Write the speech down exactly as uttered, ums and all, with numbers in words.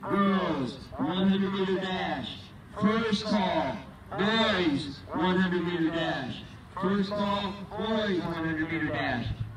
girls, one hundred meter dash. First call, boys, one hundred meter dash. First call, boys, one hundred meter dash.